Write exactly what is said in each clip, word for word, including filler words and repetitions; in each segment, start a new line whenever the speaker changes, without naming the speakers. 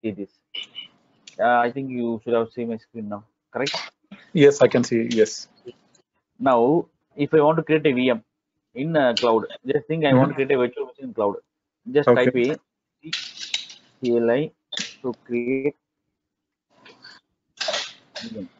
see this. Uh, I think you should have seen my screen now, correct?
Yes, I can see. Yes.
Now, if I want to create a V M in uh, cloud, just think I want to
Mhm.
create a virtual machine in cloud. Just
Okay.
type a C L I to create V M.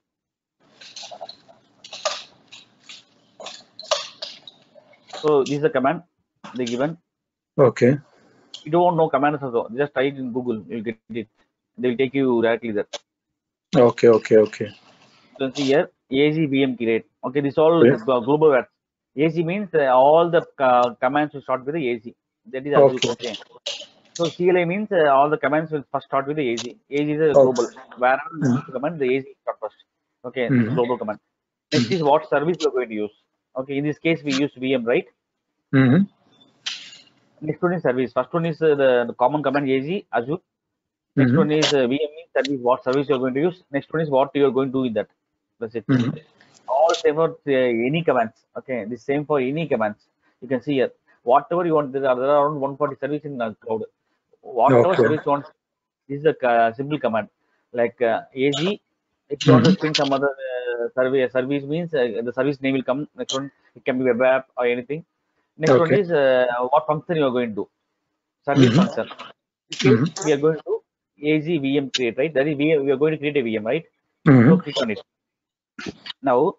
So this is the command they given.
Okay.
You don't know commands also. Just type in Google, you'll get it. They will take you directly there.
Okay. Okay. Okay.
You can see here A Z V M create. Okay, this all
Yeah.
glo- global words. A Z means uh, all the uh, commands will start with the A Z. That is Azure.
Okay.
Okay. So C L I means uh, all the commands will first start with the A Z. A Z is a
Okay.
global. Wherever you use
Mhm.
the command, the A Z will start first. Okay, this is
Mhm.
global command. Next
Mhm.
is what service we are going to use. Okay, in this case we use V M, right?
Mhm.
Next one is service. First one is uh, the, the common command A Z, Azure. Next
Mhm.
one is uh, V M means service, what service you are going to use. Next one is what you are going to do in that. That's it.
Mhm.
All same for uh, any commands. Okay, the same for any commands. You can see here. Whatever you want, there are, there are around one hundred forty service in uh, cloud. Whatever
Okay.
service you want, this is a uh, simple command. Like uh, A Z, if you want to
Mhm.
spin some other uh, survey, service means uh, the service name will come. Next one, it can be web app or anything. Next one
Okay.
is uh, what function you are going to do. Service
Mhm.
function. In this case,
Mhm.
we are going to A Z V M create, right? That is, we, we are going to create a V M, right? So
Mhm.
click on it. Now,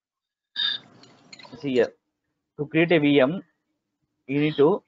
see here. To create a V M, you need to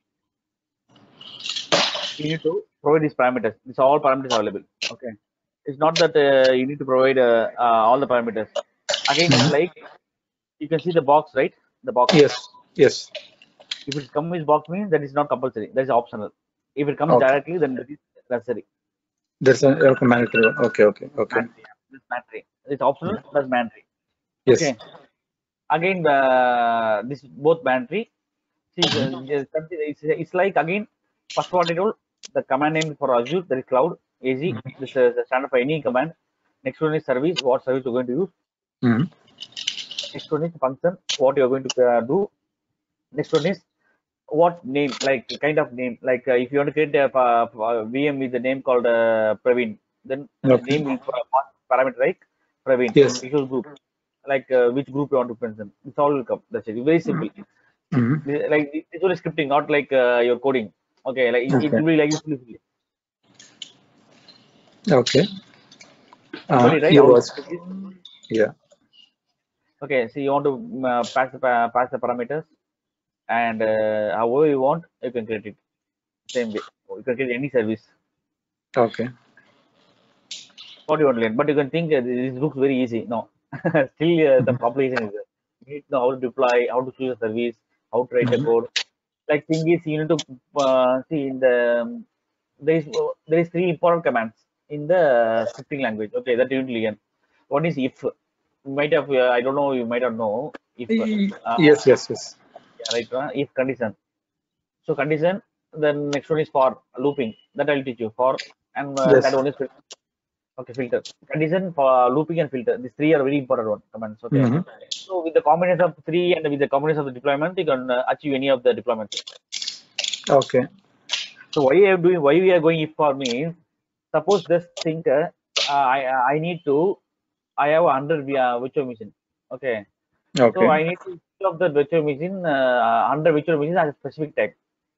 you need to provide these parameters. These are all parameters available. Okay. It's not that uh, you need to provide uh, uh, all the parameters. Again, it's
Mhm.
like you can see the box, right? The box.
Yes. Yes.
If it's come with box means that is not compulsory. That is optional. If it comes
Okay.
directly, then that is necessary.
There's a okay, mandatory one. Okay. Okay. Okay.
Mandatory. Yeah. That's mandatory. It's optional. That's mandatory.
Yes.
Okay. Again, uh, this both mandatory. See, the, the, it's, it's like again, first what I told, the command name for Azure, that is cloud, A Z, this is the standard for any command. Next one is service, what service you're going to use.
Mhm.
Next one is function, what you're going to uh, do. Next one is what name, like kind of name, like uh, if you want to create a uh, uh, V M with the name called uh, Praveen, then uh,
Okay.
name will pass parameter like Praveen,
Yes.
equals group, like uh, which group you want to present. It's all will come. That's it. Very simple.
Mhm.
This- like this one is scripting, not like uh, your coding. Okay, like it, it
Okay.
will be like this. Will be-
Okay.
You got
Uh,
it right?
your
How
was
it is?
yeah.
Okay, so you want to um, uh, pass the pa- pass the parameters, and uh, however you want, you can create it same way. You can create any service.
Okay.
What you want to learn, but you can think uh, this looks very easy. No, still uh, the complication is there. You need to know how to deploy, how to choose a service, how to write a
Mhm.
code. Like thing is, you need to uh, see in the um, there is uh, there is three important commands in the scripting language. Okay, that you need to learn. One is if. You might have uh, I don't know. You might not know if uh,
Y- Yes. Yes. Yes.
yeah, right uh, if condition. So condition. Then next one is for looping. That I'll teach you for, and uh, that
Yes.
one is filter. Okay, filter. Condition for looping and filter. These three are very important one commands. Okay.
Mhm.
So with the combination of three and with the combination of the deployment, you can uh, achieve any of the deployments.
Okay.
So why I am doing why we are going if for means suppose this think uh, I I need to I have a hundred uh, virtual machine. Okay. So
Okay.
I need to switch off the virtual machine uh, under virtual machine at a specific time.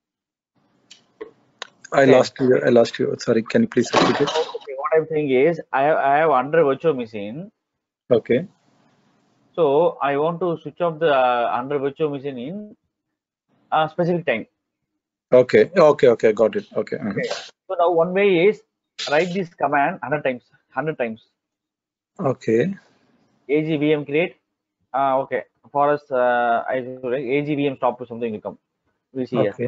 I
Okay.
lost you. I lost you. Sorry. Can you please repeat it?
Okay. What I'm saying is I have I have under virtual machine.
Okay.
So I want to switch off the uh, under virtual machine in a specific time.
Okay. Okay. Okay. Got it. Okay. Mhm.
Okay. So now one way is write this command hundred times. Hundred times.
Okay.
A G V M create. Uh, okay. For us, uh, I A G V M stop or something will come. We'll see here.
Okay.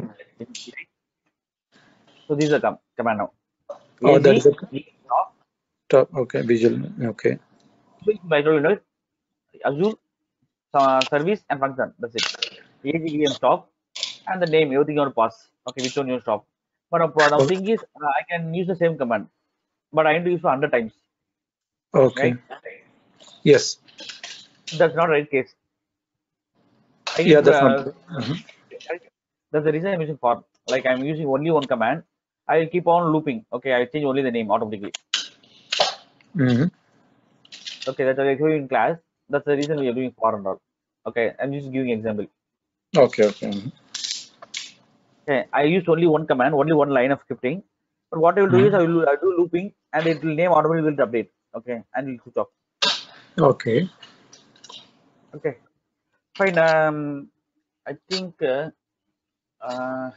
So this is the com command now.
Oh, that is a
A G V M stop.
top. Okay. Visual. Okay.
So I told you know, Azure uh, service and function. That's it. A G V M stop and the name everything you want to pass. Okay, which one you stop. But uh, now
O-
thing is, uh, I can use the same command, but I need to use for hundred times,
Okay.
right?
Yes.
That's not the right case. I need
Yeah.
to.
That's not.
Uh,
Mhm.
that's the reason I'm using for. Like I'm using only one command. I will keep on looping. Okay, I will change only the name automatically.
Mm-hmm.
Okay, that's what I show you in class. That's the reason we are doing for and all. Okay, I'm just giving example.
Okay, okay. Mhm.
Okay, I used only one command, only one line of scripting. But what I will do is I will I do looping and it will name automatically will update. Okay, and it will switch off.
Okay.
Okay, fine. Um, I think uh, uh,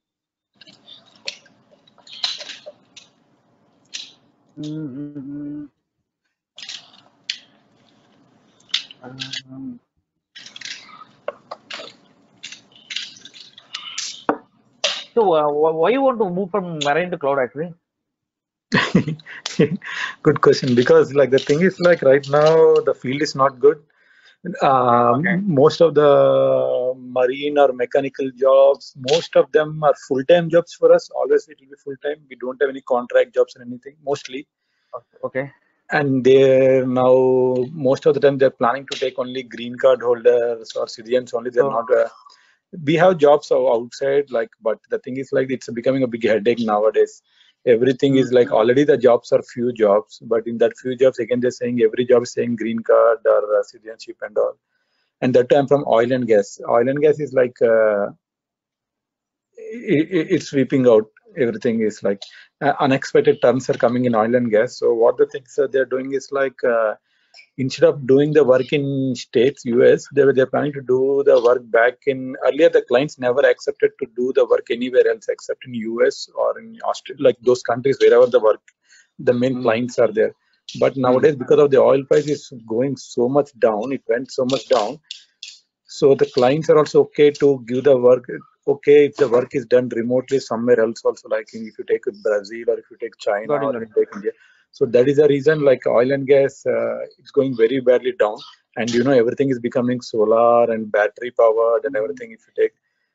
mm, um, so uh, wh- why you want to move from marine to cloud actually?
Good question. Because like the thing is like right now the field is not good.
Okay.
Um, most of the marine or mechanical jobs, most of them are full-time jobs for us. Always it will be full-time. We don't have any contract jobs or anything, mostly.
Okay.
And they're now most of the time they're planning to take only green card holders or citizens only. They're
So
not. Uh, we have jobs o- outside, like, but the thing is like it's becoming a big headache nowadays. Everything
mm,
is like already the jobs are few jobs, but in that few jobs again they're saying every job is saying green card or uh, citizenship and all. And that time from oil and gas. Oil and gas is like uh, it, it's sweeping out. Everything is like uh, unexpected terms are coming in oil and gas. So what the things that they're doing is like uh, instead of doing the work in states, U S, they were they're planning to do the work back in earlier. The clients never accepted to do the work anywhere else except in U S or in Australia, like those countries wherever the work, the main
mm,
clients are there. But
mm.
nowadays, because of the oil price is going so much down, it went so much down. So the clients are also okay to give the work. Okay, if the work is done remotely somewhere else, also like if you take Brazil or if you take China
Got it,
or
got
if
it.
you take India. So that is the reason like oil and gas uh, is going very badly down, and you know everything is becoming solar and battery powered and
Mm.
everything. If you take,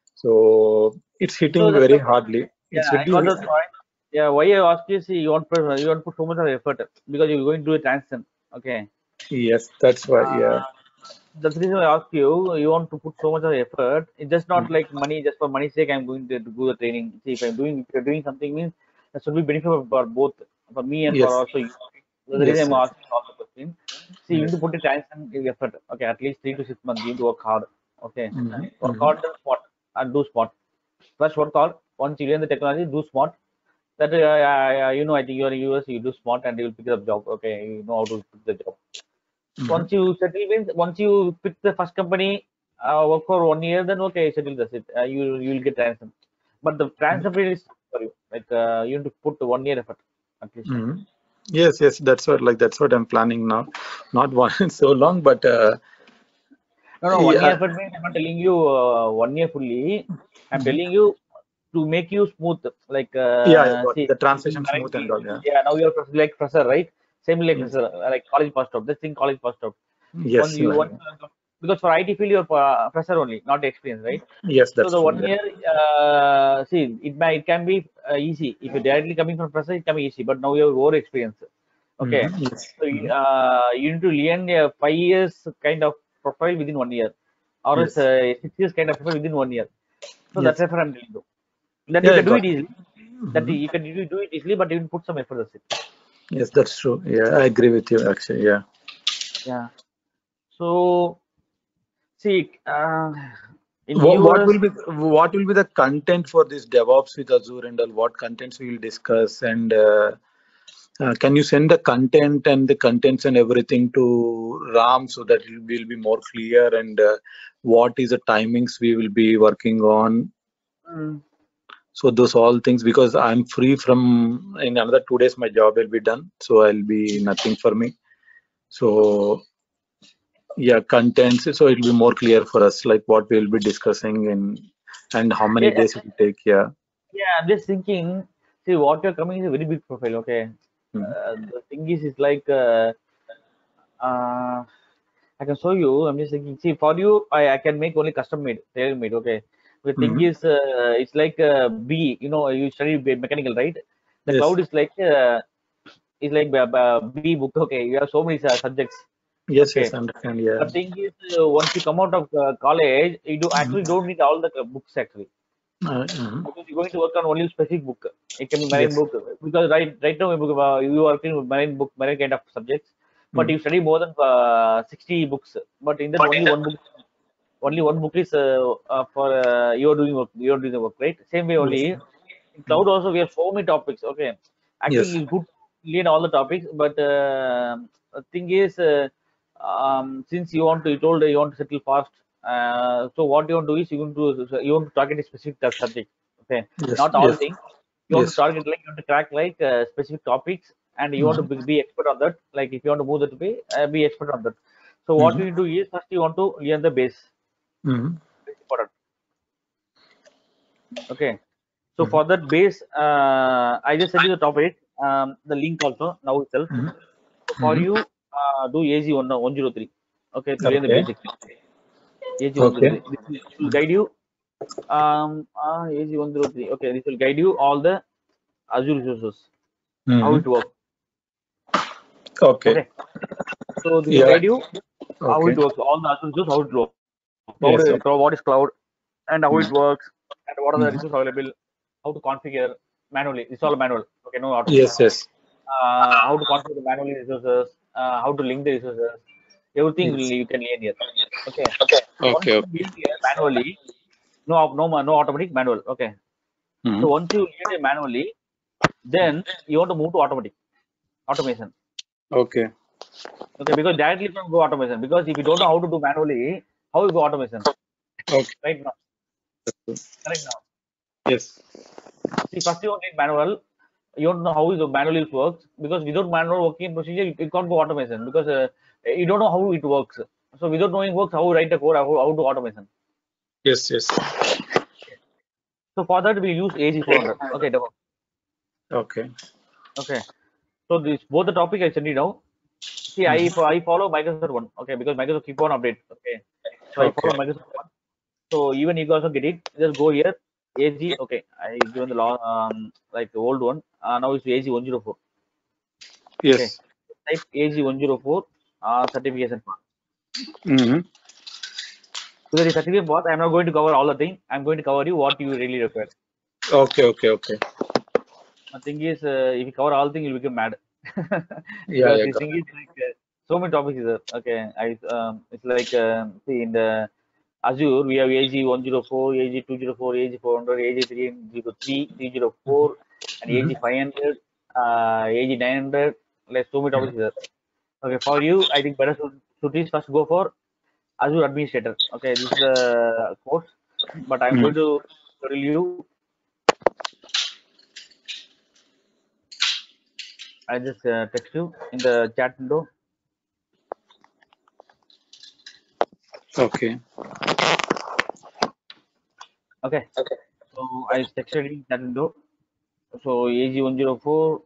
so it's
So
hitting
that's
very
the
hardly.
yeah,
It's
I got
hitting.
the point. Yeah, why I asked you, see, you want put you want to put so much of effort because you're going to do a transition. Okay.
Yes, that's why. Yeah.
Uh, that's the reason I asked you. You want to put so much of effort. It's just not
Mm.
like money, just for money's sake. I'm going to do the training. See, if I'm doing, if you're doing something, means that should be beneficial for both, for me and for
Yes.
also you. So the reason
Yes.
I'm
Yes.
asking all the question. See, you need to
Yes.
put a transition in effort. Okay, at least three to six months. You need to work hard. Okay,
Mm-hmm.
work
Mm-hmm.
hard, then smart, and do smart. First, work hard. Once you learn the technology, do smart. That uh, uh, you know, I think you're in U S, you do smart, and you will pick up job. Okay, you know how to pick the job.
Mm-hmm.
Once you settle means once you pick the first company, uh, work for one year, then okay, settle that's it. Uh, you you will get ransom. But the ransom period is for you. Like uh, you need to put one year effort at least.
Mm-hmm. Yes, yes, that's what like that's what I'm planning now. Not one so long, but uh,
No, no, one year
yeah,
effort means I'm not telling you uh, one year fully. I'm
mhm.
telling you to make you smooth. Like
Yeah, yeah,
uh,
got it.
see,
The
in
transition
marine
smooth and
field,
all. Yeah,
yeah. Now you're fres- like fresher, right? Same like
yes,
fresher, uh, like college passed out. This thing college passed out. Once
yes,
you
like,
want because for I T field you're uh, fresher only, not experience, right?
yes,
So
that's
the
true.
one
Yeah.
year, uh, see, it may it can be uh, easy if you're directly coming from fresher, it can be easy. But now you have more experience. Okay,
Mm-hmm. Yes.
so you,
Mm-hmm.
uh, you need to learn a five years kind of profile within one year, or else
Yes.
uh, six years kind of profile within one year. So that's
Yes.
what I'm telling you. That you
Yeah, I
can do
got
it
it.
easily. That
Mm-hmm.
you can do do it easily, but you put some effort. That's it.
Yes, that's true. Yeah, I agree with you actually. Yeah.
Yeah. So see, uh, in
What, what
U S,
will be what will be the content for this DevOps with Azure and all? What contents we will discuss and uh, uh, can you send the content and the contents and everything to Ram so that it will be more clear and uh, what is the timings we will be working on?
mm,
So those all things because I'm free from in another two days my job will be done, so I'll be nothing for me. So yeah, contents. So it'll be more clear for us, like what we'll be discussing and and how many
yeah,
days it will take. Yeah.
yeah. I'm just thinking. See, what you're coming is a very big profile. Okay.
Mhm.
Uh, the thing is, is like. Uh, uh, I can show you. I'm just thinking. See, for you, I, I can make only custom made, tailor made. Okay. The thing
Mhm.
is, uh, it's like uh, B. You know, you study B- mechanical, right? The
Yes.
cloud is like uh, is like B, B B book. Okay, you have so many uh, subjects.
Yes. Yes.
Okay.
I understand. Yeah.
The thing is, uh, once you come out of uh, college, you do
Mhm.
actually don't need all the uh, books actually.
Uh, mhm.
Because you're going to work on only specific book. It can be marine
Yes.
book because right right now uh, you are working with marine book, marine kind of subjects, but
Mm.
you study more than uh, sixty books. But in that only one book, only one book is uh, uh, for uh, you're doing work. You're doing the work, right? Same way only
Yes.
in cloud also we have so many topics. Okay, actually
Yes.
it's good to learn all the topics, but uh, the thing is, uh, um, since you want to, you told you want to settle fast. Uh, so what you want to do is you want to you want to target a specific ta- subject. Okay,
Yes.
not all
Yes.
things. You want to
Yes.
target like you want to crack like uh, specific topics, and you want to
Mhm.
be, be expert on that. Like if you want to move that way, uh, be expert on that. So what
Mhm.
you do is first you want to learn the base.
Mhm.
Base important. Okay. So
Mhm.
for that base, uh, I just send you the topic, um, the link also now itself.
Mhm.
So for
Mhm.
you, uh, do A Z one one zero three. Okay, to learn the
Okay.
basics. A Z one zero
Okay.
three. This will, this will guide you. Um, uh, A Z one zero three. Okay, this will guide you all the Azure resources, how
Mhm.
it works.
Okay.
Okay. So this will
Yeah.
guide you how
Okay.
it works, all the Azure resources, how it works. Cloud,
Yes.
uh,
Okay.
cloud, what is cloud, and how it
Mhm.
works, and what are the
Mhm.
resources available, how to configure manually. It's all manual. Okay, no automation.
Yes. Yes.
Uh, how to configure the manually resources, uh, how to link the resources, everything will,
Yes.
you can learn here. Okay. So once
Okay.
you
Okay.
learn here manually, no, au- no, ma- no automatic manual. Okay. So
Mhm.
once you learn it manually, then you want to move to automatic automation.
Okay.
Okay, because directly you can go automation. Because if you don't know how to do manually, how you go automation?
Okay.
Right now, correct now.
Yes.
See, first you need manual. You don't know how the manual works because without manual working procedure, you, you can't go automation because uh, you don't know how it works. So without knowing works, how to write a code, how, how to automation.
Yes. Yes.
So for that we use A Z four hundred. Okay, DevOps.
Okay.
Okay. So this both the topic I send you now. See, I
Mhm.
I follow Microsoft one. Okay, because Microsoft keep on update. Okay. So I
Okay.
follow Microsoft one. So even you also get it. Just go here. A Z. Okay. I given the law um like the old one. Uh, now it's A Z one zero four. Okay.
Yes.
Type A Z one zero four uh, certification path.
Mhm.
Because the certificate path, I'm not going to cover all the thing. I'm going to cover you what you really require.
Okay. Okay. Okay.
The thing is, uh, if you cover all things, you'll become mad.
Yeah.
Because
Yeah.
this
Got
thing is like uh, so many topics is there. Okay, I um, it's like uh, see in the Azure we have A G one zero four, A G two zero four, A G four hundred, A G three zero three, three zero four, and
Mhm.
A G five hundred, uh, A G nine hundred. Like so many topics is there. Okay, for you, I think better should, should is first go for Azure Administrator. Okay, this is the course, but I'm
Mhm.
going to tell you. I just uh, text you in the chat window.
Okay.
Okay, so I texted in chat window. So A G one zero four.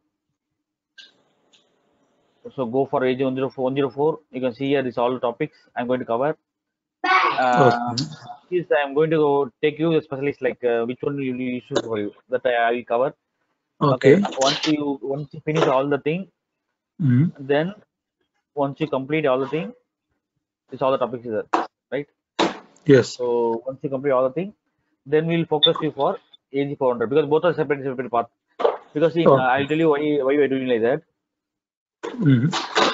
So go for A G one zero four. one zero four. You can see here is all the topics I'm going to cover. Uh,
Okay.
is I'm going to go take you a specialist like uh, which one will be useful for you that I, I will cover. Okay,
Okay.
once you once you finish all the thing,
Mhm.
then once you complete all the thing, it's all the topics is there, right?
Yes.
So once you complete all the thing, then we'll focus you for A G four hundred because both are separate separate path. Because in uh,
Okay.
I'll tell you why why we're doing like that.
Mhm.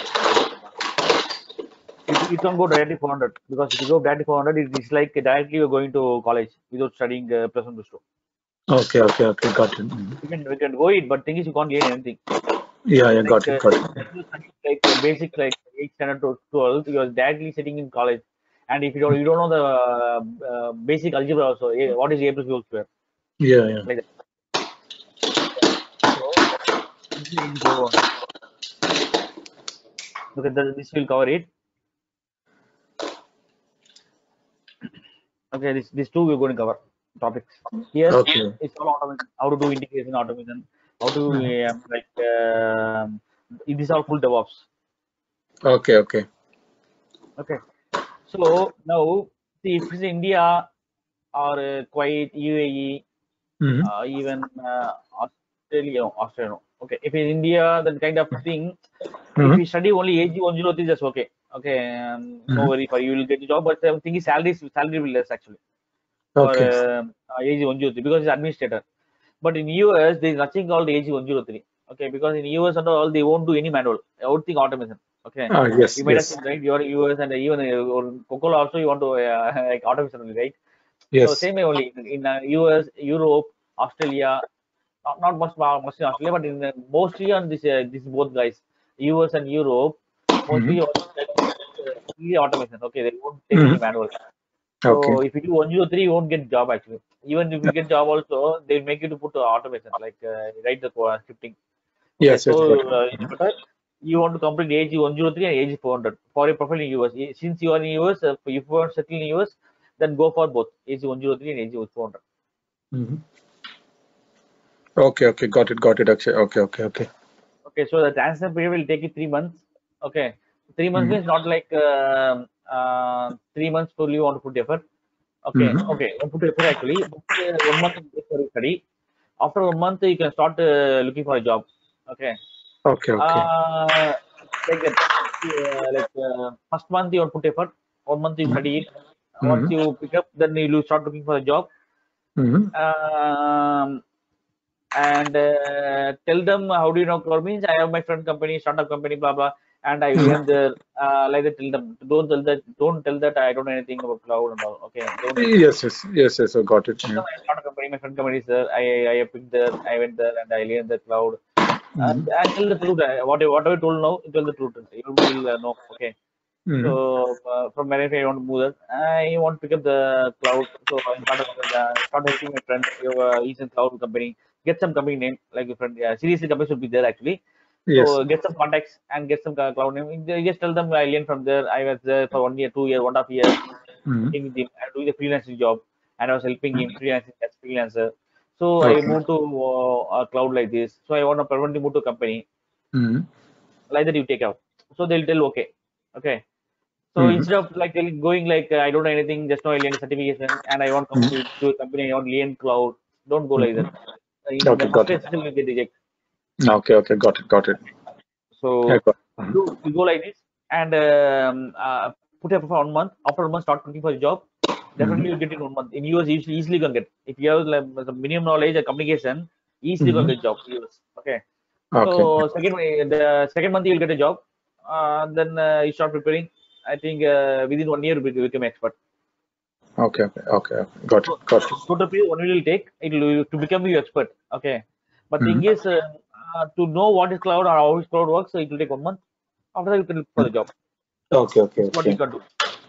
You, you can go directly four hundred because if you go directly four hundred, it is like directly you're going to college without studying uh, plus one plus two.
Okay. Okay. Okay. Got it. Mhm.
You can you can go it, but thing is you can't learn anything.
Yeah. Yeah.
Like
Got it.
uh,
Got it.
you study like uh, basic like eight standard to twelve, you're directly sitting in college. And if you don't you don't know the uh, uh, basic algebra also, eh, what is A plus B whole square?
Yeah. Yeah.
Like that. So this is A G four hundred. Okay, this this will cover it. Okay, this these two we're going to cover topics. Here
Okay.
it's all automation. How to do integration automation. How to
Mhm.
um, like um, these are full DevOps.
Okay. Okay.
Okay. So now see if it's India or uh, Kuwait, U A E,
Mhm.
uh, even uh, Australia, Australia. No. Okay, if in India that kind of thing, if
Mhm.
you study only A G one zero three, that's okay. Okay, um, no
Mhm.
worry for you, you will get the job. But the thing is salary salary will less actually. for
Okay.
uh, uh, A G one oh three because it's administrator. But in U S, there is nothing called A G one oh three. Okay, because in U S and all, they won't do any manual, everything automation. Okay,
Ah, yes,
you might have
yes,
seen, right? Your U S and even uh, or Coca-Cola also, you want to uh, like automation only, right? So
yes.
same way only in, in uh, U S, Europe, Australia, not, not much uh, much in Australia, but in uh, mostly on this uh, this both guys, U S and Europe,
Mm-hmm.
mostly what they do is, uh, fully automation. Okay, they won't take any
Mm-hmm.
manual.
Okay.
So if you do one oh three, you won't get job actually. Even if you get job also, they make you to put uh, automation, like uh, write the co- scripting. Okay,
Yes,
so
yes, got it.
uh, it's better. You want to complete A G one oh three and A G four hundred for your profile in U S. Eh, Since you are in U S, uh, if you are settling in U S, then go for both A G one oh three and A G four hundred.
Mm-hmm. Okay, okay, got it, got it, Akshay. Okay, okay, okay.
Okay, so the transfer period will take you three months. Okay, three months
Mm-hmm.
means not like uh, uh, three months fully you want to put effort. Okay,
Mm-hmm.
okay, you put effort actually. But, uh, one month is for your study. After one month, you can start uh, looking for a job. Okay,
Okay, okay.
uh, like that. Uh, like uh, first month you put effort. One month you study it. Once
Mm-hmm.
you pick up, then you will start looking for a job.
Mm-hmm.
Um, and uh, tell them how do you know cloud means I have my friend company, startup company, blah blah, and I learn
Mm-hmm.
there. Uh, like that, tell them. Don't tell that. Don't tell that I don't know anything about cloud and all. Okay, don't tell.
Yes, yes, yes, yes, I got it.
Tell
Yeah.
them I started a company. My friend company is there. I I picked there. I went there and I learned the cloud.
Mm-hmm.
And, and tell the truth. uh, Whatever whatever you told now, tell the truth. You will uh, know. Okay. So
Mm-hmm.
uh, from where I want to move that, I want to pick up the cloud. So I started uh, start helping my friend. You uh, he's in cloud company. Get some company name like your friend. Yeah, seriously, company should be there actually.
Yes.
So get some contacts and get some uh, cloud name. You just tell them I learned from there. I was there for one year, two year, one and a half year,
Mm-hmm.
working with him. I doing the freelancing job, and I was helping him freelancing as freelancer. So I
Okay.
moved to uh, a cloud like this. So I want to permanently move to a company
Mm-hmm.
like that. You take out. So they'll tell okay, okay. So
Mm-hmm.
instead of like telling- going like uh, I don't know anything, just know I learned certification and I want to come to, to a company, I want learn cloud. Don't go like that.
Mm-hmm.
In the
Okay,
first
got it.
place, itself you get rejected.
Okay, okay, got it, got it. Yeah,
So
got
you
it.
do you go like this and um, uh, put it for one month. After one month, start looking for a job.
Mm-hmm.
Definitely you'll get it in one month. In U S, easily easily can get. If you have like the minimum knowledge and communication, easily can
Mm-hmm.
get job. U S. Okay.
Okay.
So second the second month you'll get a job. Uh, then uh, you start preparing. I think uh, within one year you become expert.
Okay, okay, okay, okay. Got it,
So,
got it.
total period one will take it will to become your expert. Okay, but thing
Mm-hmm.
is uh, uh, to know what is cloud or how is cloud works, so it will take one month. After that, you can look for the job.
Okay, okay,
This is what you
okay.
can do.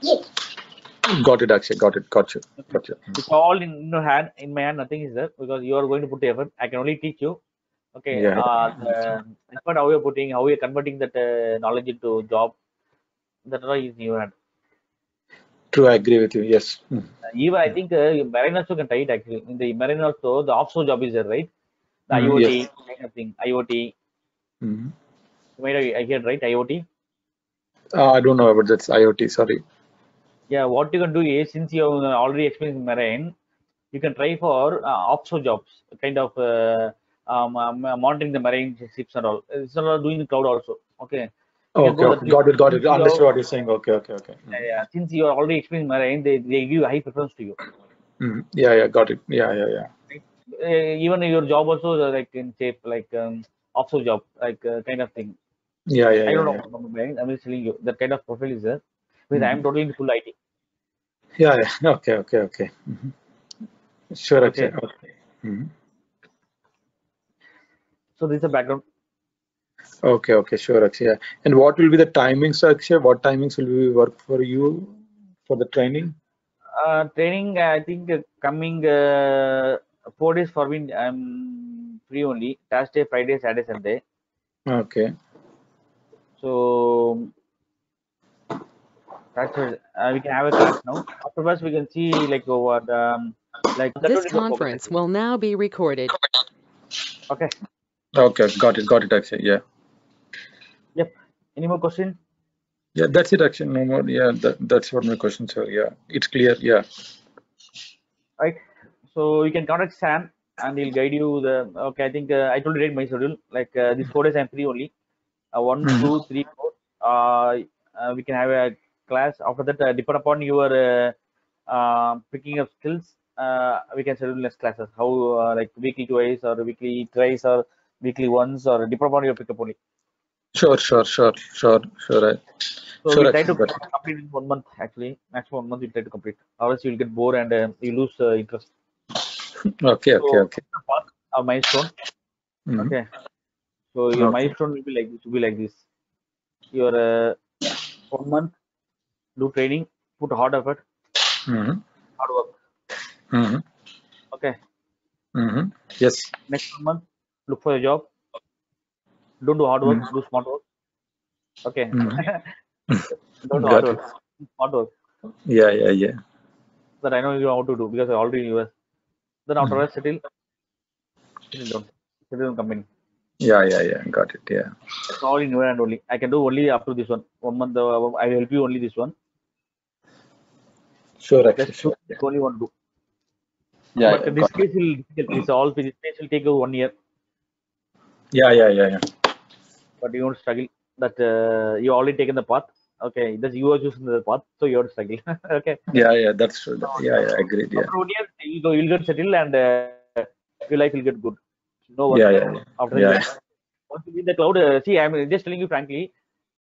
Got it, actually. Got it, got you,
Okay.
got you.
It's all in your hand. In my hand, nothing is there because you are going to put the effort. I can only teach you. Okay,
Yeah,
uh,
yeah.
the effort how you're putting, how you're converting that uh, knowledge into job. That all is in your hand.
True, I agree with you. Yes. Mm-hmm.
Even I think uh, marine also can try it actually. In the marine also, the offshore job is there, right? The
Mm-hmm. Yes.
I O T kind of thing. I O T.
Mm-hmm.
You might have I heard right I O T.
Uh, I don't know about that IoT. Sorry.
Yeah, what you can do is since you have already experienced in marine, you can try for uh, offshore jobs, kind of uh, um, um, monitoring the marine ships and all. It's not doing the cloud also. Okay, you can
Okay,
go that
okay.
way.
Got it, got
Since
it.
you have,
Understood what you're saying. Okay, okay, okay.
yeah,
Mm-hmm.
yeah, since you are already experienced in marine, they, they give high preference to you.
Mm-hmm. Yeah, yeah, got it. Yeah, yeah, yeah.
Right? Uh, even your job also uh, like in shape like um, offshore job, like uh, kind of thing.
Yeah, yeah,
I
yeah,
don't
yeah.
know. I'm I'm just telling you that kind of profile is there. Because I
Mm-hmm.
am totally in full I T.
Yeah, yeah. Okay, okay, okay. Mm-hmm. Sure, Akshay.
Okay,
Okay. Mm-hmm.
so this is the background.
Okay, okay, sure, Akshay. Yeah. And what will be the timings, Akshay? What timings will we work for you for the training?
Uh, training, I think uh, coming uh, four days for me, I'm free only. Thursday, Friday, Saturday, Sunday.
Okay.
So that's what, uh, we can have a class now. Afterwards, we can see like what um like that
This
will is the focus
conference
actually.
will now be recorded.
Okay.
Okay, got it, got it, Akshay. Yeah.
Yep. Any more question?
Yeah, that's it, Akshay. No more. Yeah, that, that's what my questions are. Yeah, it's clear. Yeah.
Right. So you can contact Sam and he'll guide you the. Okay, I think uh, I told you read my schedule. Like uh, these four days, I'm free only. Uh, one,
Mm-hmm.
two, three, four. Uh, uh, we can have a class. After that, uh, depend upon your uh, uh, picking up skills. uh, we can schedule less classes. How uh, like weekly twice or weekly thrice or weekly once or depend on your pickup only.
Sure, sure, sure, sure, sure. I-
So
Sure,
we try to
actually, but
complete in one month actually. Maximum one month we try to complete. Or else you'll get bored and uh, you lose uh, interest.
okay, okay,
So
okay.
the path, a milestone.
Mhm.
Okay. So your
Okay.
milestone will be like this. Will be like this. Your uh, one month do training, put hard effort,
Mhm.
hard work.
Mhm.
Okay.
Mhm. Yes.
Next one month, look for a job. Don't do hard work.
Mhm.
Do smart work. Okay.
Mhm.
Don't do hard
Got it.
work. Do smart work.
Yeah, yeah, yeah.
That I know you know how to do because I already in U S. Then after
Mhm.
that, settle, settle down, settle down company.
Yeah, yeah, yeah. Got it. Yeah.
That's all in and only. I can do only up to this one. One month, uh, I will help you only this one.
Sure,
That's
actually,
two
sure. Yeah,
only one do.
yeah,
But
yeah.
this
Got it.
case will this all this case will take a one year.
Yeah, yeah, yeah, yeah.
But you won't struggle. That uh, you already taken the path. Okay, that's you are choosing the path, so you have to struggle. Okay.
Yeah, yeah. That's true.
So
Yeah, yeah. Agreed. Yeah.
after one year, you go, you'll get settled and uh, your life will get good. No work
Yeah, yeah, yeah.
after
Yeah.
you once you be in the cloud. Uh, see, I'm just telling you frankly.